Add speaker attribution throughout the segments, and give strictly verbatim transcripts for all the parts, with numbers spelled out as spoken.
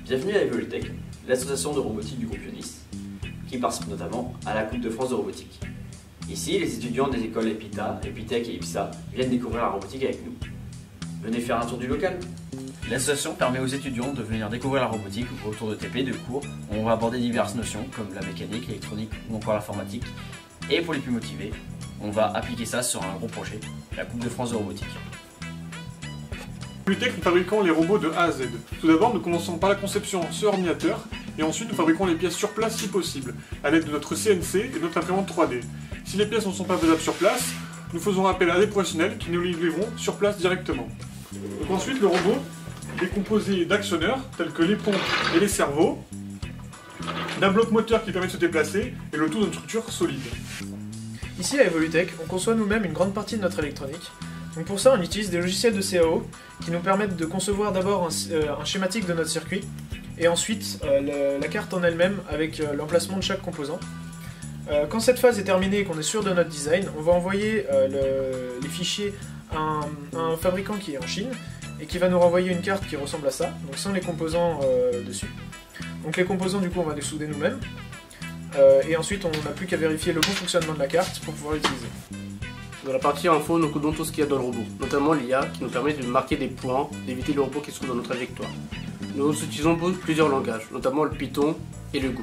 Speaker 1: Bienvenue à Evolutech, l'association de robotique du groupe Ionis, qui participe notamment à la Coupe de France de robotique. Ici, les étudiants des écoles EPITA, Epitech et IPSA viennent découvrir la robotique avec nous. Venez faire un tour du local. L'association permet aux étudiants de venir découvrir la robotique autour de T P, de cours, où on va aborder diverses notions comme la mécanique, l'électronique ou encore l'informatique. Et pour les plus motivés, on va appliquer ça sur un gros projet, la Coupe de France de robotique.
Speaker 2: Evolutech, nous fabriquons les robots de A à Z. Tout d'abord, nous commençons par la conception sur ordinateur, et ensuite nous fabriquons les pièces sur place si possible, à l'aide de notre C N C et de notre imprimante trois D. Si les pièces ne sont pas faisables sur place, nous faisons appel à des professionnels qui nous les livreront sur place directement. Donc ensuite, le robot est composé d'actionneurs, tels que les pompes et les cerveaux, d'un bloc moteur qui permet de se déplacer, et le tout d'une structure solide.
Speaker 3: Ici à Evolutech, on conçoit nous-mêmes une grande partie de notre électronique. Donc pour ça, on utilise des logiciels de C A O qui nous permettent de concevoir d'abord un, euh, un schématique de notre circuit et ensuite euh, le, la carte en elle-même avec euh, l'emplacement de chaque composant. Euh, quand cette phase est terminée et qu'on est sûr de notre design, on va envoyer euh, le, les fichiers à un, à un fabricant qui est en Chine et qui va nous renvoyer une carte qui ressemble à ça, donc sans les composants euh, dessus. Donc les composants, du coup, on va les souder nous-mêmes. Euh, et ensuite, on n'a plus qu'à vérifier le bon fonctionnement de la carte pour pouvoir l'utiliser.
Speaker 4: Dans la partie info, nous codons tout ce qu'il y a dans le robot, notamment l'I A qui nous permet de marquer des points, d'éviter le robot qui se trouve dans notre trajectoire. Nous utilisons plusieurs langages, notamment le Python et le Go.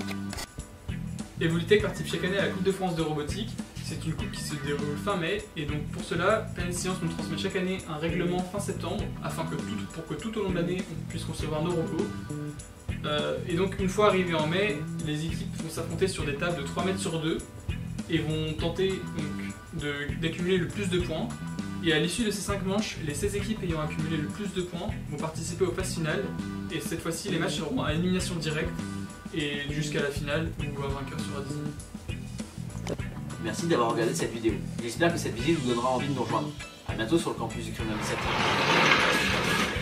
Speaker 5: Evolutech participe chaque année à la Coupe de France de robotique. C'est une coupe qui se déroule fin mai, et donc pour cela, Planète Science nous transmet chaque année un règlement fin septembre, afin que tout, pour que tout au long de l'année, on puisse concevoir nos robots. Euh, et donc une fois arrivé en mai, les équipes vont s'affronter sur des tables de trois mètres sur deux, et vont tenter d'accumuler le plus de points. Et à l'issue de ces cinq manches, les seize équipes ayant accumulé le plus de points vont participer aux phases finales. Et cette fois-ci, les matchs seront à élimination directe et jusqu'à la finale où un vainqueur sera désigné.
Speaker 1: Merci d'avoir regardé cette vidéo. J'espère que cette visite vous donnera envie de nous rejoindre. A bientôt sur le campus du Kremlin sept.